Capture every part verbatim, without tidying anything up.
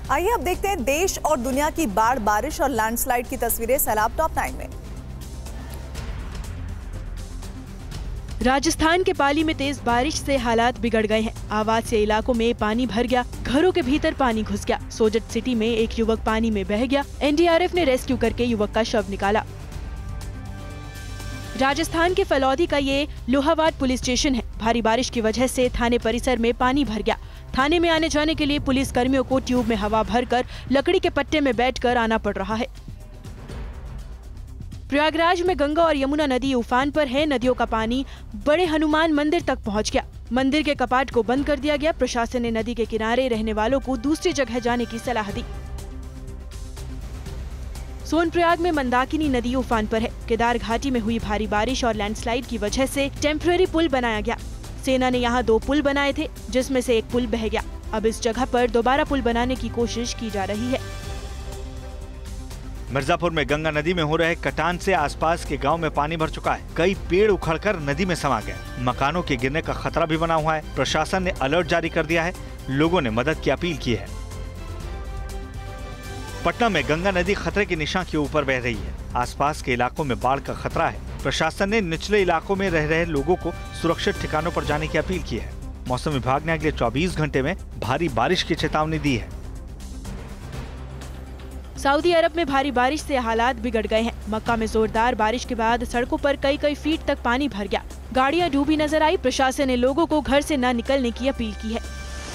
आइए अब देखते हैं देश और दुनिया की बाढ़, बारिश और लैंडस्लाइड की तस्वीरें सैलाब टॉप नाइन में। राजस्थान के पाली में तेज बारिश से हालात बिगड़ गए हैं। आवासीय इलाकों में पानी भर गया, घरों के भीतर पानी घुस गया। सोजत सिटी में एक युवक पानी में बह गया। एन डी आर एफ ने रेस्क्यू करके युवक का शव निकाला। राजस्थान के फलौदी का ये लोहावाट पुलिस स्टेशन है। भारी बारिश की वजह से थाने परिसर में पानी भर गया। थाने में आने जाने के लिए पुलिस कर्मियों को ट्यूब में हवा भरकर लकड़ी के पट्टे में बैठकर आना पड़ रहा है। प्रयागराज में गंगा और यमुना नदी उफान पर है। नदियों का पानी बड़े हनुमान मंदिर तक पहुंच गया। मंदिर के कपाट को बंद कर दिया गया। प्रशासन ने नदी के किनारे रहने वालों को दूसरी जगह जाने की सलाह दी। सोनप्रयाग में मंदाकिनी नदी उफान पर है। केदार घाटी में हुई भारी बारिश और लैंडस्लाइड की वजह से टेम्पररी पुल बनाया गया। सेना ने यहाँ दो पुल बनाए थे, जिसमें से एक पुल बह गया। अब इस जगह पर दोबारा पुल बनाने की कोशिश की जा रही है। मिर्जापुर में गंगा नदी में हो रहे कटान से आसपास के गांव में पानी भर चुका है। कई पेड़ उखड़कर नदी में समा गए। मकानों के गिरने का खतरा भी बना हुआ है। प्रशासन ने अलर्ट जारी कर दिया है। लोगों ने मदद की अपील की है। पटना में गंगा नदी खतरे के निशान के ऊपर बह रही है। आसपास के इलाकों में बाढ़ का खतरा है। प्रशासन ने निचले इलाकों में रह रहे लोगों को सुरक्षित ठिकानों पर जाने की अपील की है। मौसम विभाग ने अगले चौबीस घंटे में भारी बारिश की चेतावनी दी है। सऊदी अरब में भारी बारिश से हालात बिगड़ गए हैं। मक्का में जोरदार बारिश के बाद सड़कों पर कई कई फीट तक पानी भर गया। गाड़ियां डूबी नजर आई। प्रशासन ने लोगों को घर से न निकलने की अपील की है।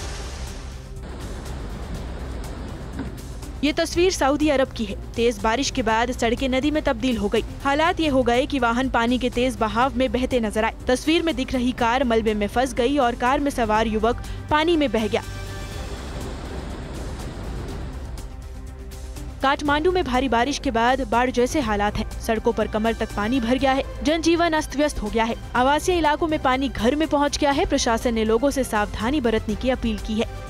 ये तस्वीर सऊदी अरब की है। तेज बारिश के बाद सड़कें नदी में तब्दील हो गई। हालात ये हो गए कि वाहन पानी के तेज बहाव में बहते नजर आए। तस्वीर में दिख रही कार मलबे में फंस गई और कार में सवार युवक पानी में बह गया। काठमांडू में भारी बारिश के बाद बाढ़ जैसे हालात हैं। सड़कों पर कमर तक पानी भर गया है। जनजीवन अस्त व्यस्त हो गया है। आवासीय इलाकों में पानी घर में पहुंच गया है। प्रशासन ने लोगों से सावधानी बरतने की अपील की है।